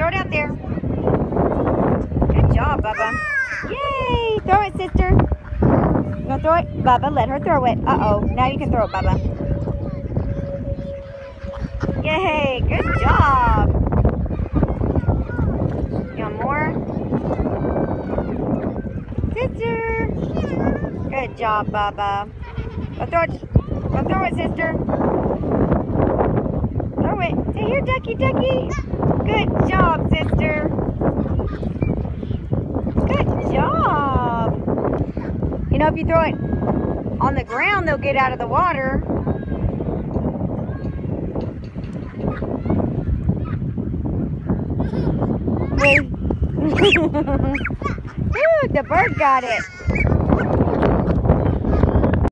throw it out there. Good job, Bubba. Yay! Throw it, sister. You gonna throw it? Bubba, let her throw it. Uh-oh. Now you can throw it, Bubba. Yay! Good job. You want more? Sister. Good job, Bubba. Go throw it. Go throw it, sister. Throw it. Say here, ducky, ducky. Good job, sister. Good job. You know, if you throw it on the ground, they'll get out of the water. Ooh, the bird got it.